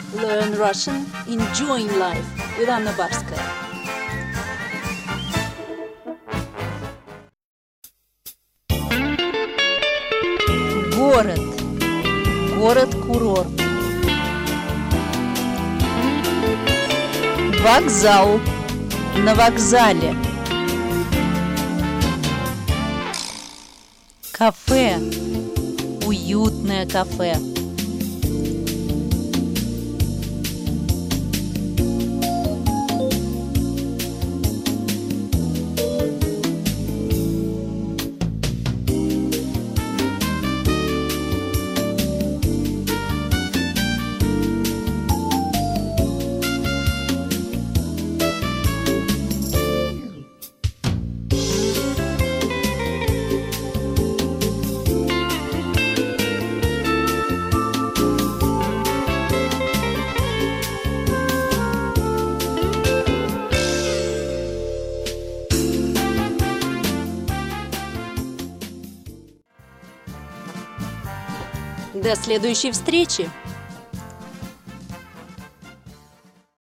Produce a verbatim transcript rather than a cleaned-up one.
Learn Russian, enjoying life with Anna Barskaya. Город. Город-курорт. Вокзал. На вокзале. Кафе. Уютное кафе. До следующей встречи!